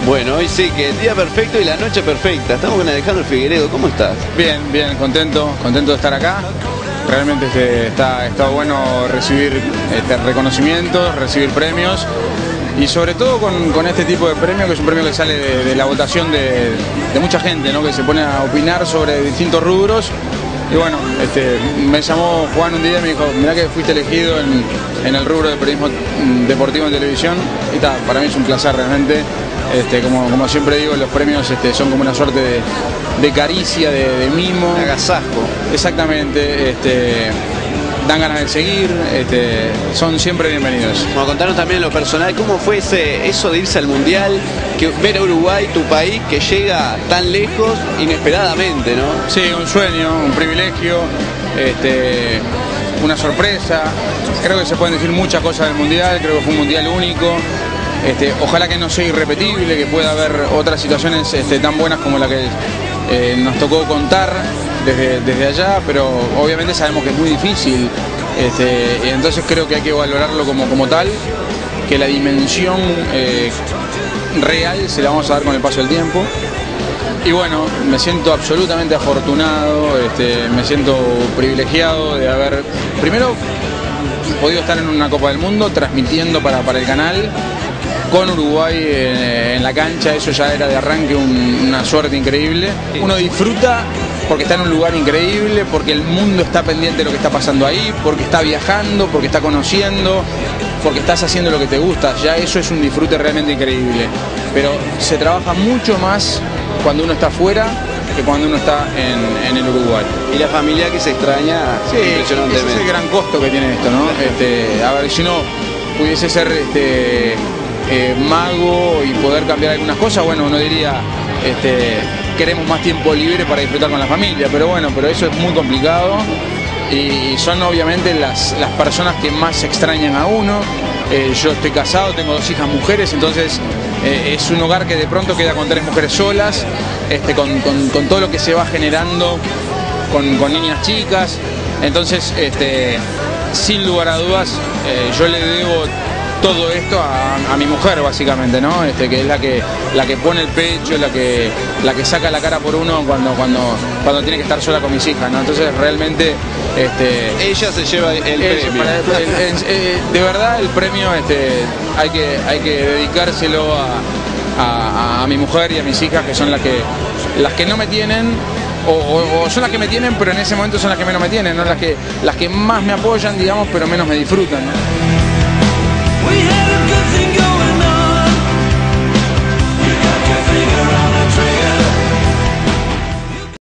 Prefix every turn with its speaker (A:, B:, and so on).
A: Bueno, hoy sí que el día perfecto y la noche perfecta. Estamos con Alejandro Figueredo. ¿Cómo estás?
B: Bien, bien, contento de estar acá. Realmente está bueno recibir reconocimientos, recibir premios y sobre todo con este tipo de premio, que es un premio que sale de la votación de mucha gente, ¿no? Que se pone a opinar sobre distintos rubros. Y bueno, me llamó Juan un día y me dijo, mirá que fuiste elegido en el rubro de periodismo deportivo en televisión. Y para mí es un placer realmente. Como siempre digo, los premios son como una suerte de caricia, de mimo.
A: Un agasajo.
B: Exactamente. Dan ganas de seguir, son siempre bienvenidos.
A: Bueno, contanos también en lo personal, ¿cómo fue eso de irse al Mundial, ver a Uruguay, tu país, que llega tan lejos inesperadamente, ¿no?
B: Sí, un sueño, un privilegio, una sorpresa. Creo que se pueden decir muchas cosas del Mundial, creo que fue un Mundial único. Ojalá que no sea irrepetible, que pueda haber otras situaciones tan buenas como la que nos tocó contar desde allá, pero obviamente sabemos que es muy difícil, entonces creo que hay que valorarlo como tal, que la dimensión real se la vamos a dar con el paso del tiempo. Y bueno, me siento absolutamente afortunado, me siento privilegiado de haber, primero, podido estar en una Copa del Mundo transmitiendo para el canal, con Uruguay en la cancha. Eso ya era de arranque una suerte increíble. Uno disfruta porque está en un lugar increíble, porque el mundo está pendiente de lo que está pasando ahí, porque está viajando, porque está conociendo, porque estás haciendo lo que te gusta. Ya eso es un disfrute realmente increíble. Pero se trabaja mucho más cuando uno está afuera que cuando uno está en el Uruguay.
A: Y la familia que se extraña,
B: sí, impresionantemente. Ese es el gran costo que tiene esto, ¿no? A ver, si uno pudiese ser mago y poder cambiar algunas cosas, bueno, uno diría, queremos más tiempo libre para disfrutar con la familia, pero bueno, pero eso es muy complicado y son obviamente las personas que más extrañan a uno. Yo estoy casado, tengo 2 hijas mujeres, entonces es un hogar que de pronto queda con 3 mujeres solas, con todo lo que se va generando con niñas chicas. Entonces, sin lugar a dudas, yo le debo todo esto a mi mujer, básicamente, ¿no? Que es la que pone el pecho, la que saca la cara por uno cuando tiene que estar sola con mis hijas, ¿no? Entonces realmente
A: ella se lleva el premio.
B: De verdad el premio hay que dedicárselo a mi mujer y a mis hijas, que son las que no me tienen, o son las que me tienen, pero en ese momento son las que menos me tienen, ¿no? Las que más me apoyan, digamos, pero menos me disfrutan, ¿no?